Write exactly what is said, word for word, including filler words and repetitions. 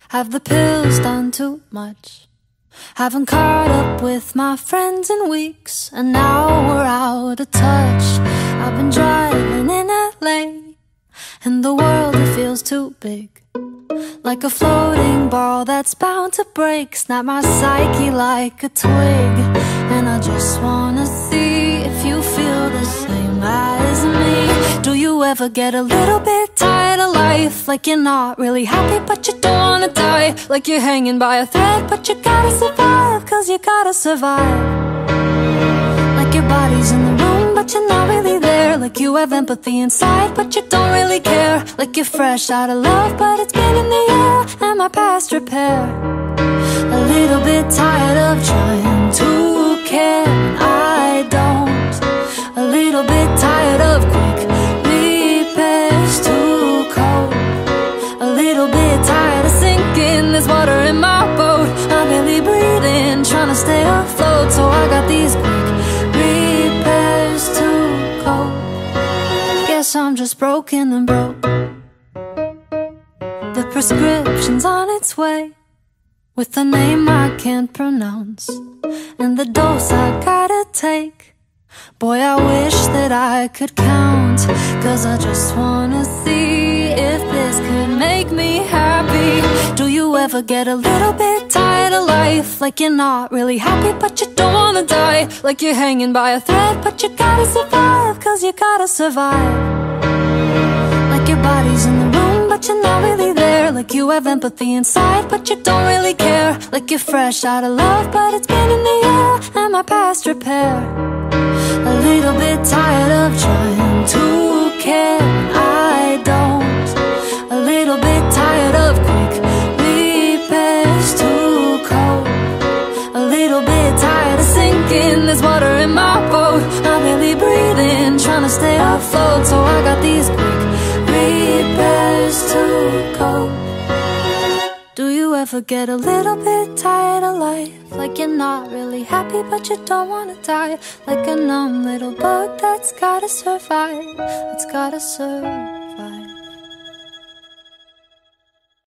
Have the pills done too much? Haven't caught up with my friends in weeks, and now we're out of touch. I've been driving in L A, and the world, it feels too big, like a floating ball that's bound to break. Snap my psyche like a twig, and I just wanna see if you feel the same as me. Do you ever get a little bit tired of life? Like you're not really happy but you don't wanna die. Like you're hanging by a thread but you gotta survive, cause you gotta survive. Like your body's in the room but you're not really there. Like you have empathy inside but you don't really care. Like you're fresh out of love but it's been in the air and my past repair. A little bit tired of trying to care, I don't. A little bit tired of quick repairs, too cold. A little bit tired of sinking, there's water in my boat. I'm barely breathing, trying to stay afloat. So I got these quick repairs, too cold. Guess I'm just broken and broke. The prescription's on its way, with a name I can't pronounce, and the dose I gotta take. Boy, I wish that I could count, cause I just wanna see if this could make me happy. Do you ever get a little bit tired of life? Like you're not really happy but you don't wanna die. Like you're hanging by a thread but you gotta survive, cause you gotta survive. Like your body's in the room but you're not really there. Like you have empathy inside but you don't really care. Like you're fresh out of love but it's been in the air and my past repair. A little bit tired of trying to care, I don't. A little bit tired of quick repairs, too cold. A little bit tired of sinking, there's water in my boat. I'm barely breathing, trying to stay afloat. So I got these quick repairs, too cold. Do you ever get a little bit tired of life? Like you're not really happy but you don't wanna die. Like a numb little bug that's gotta survive, it's gotta survive.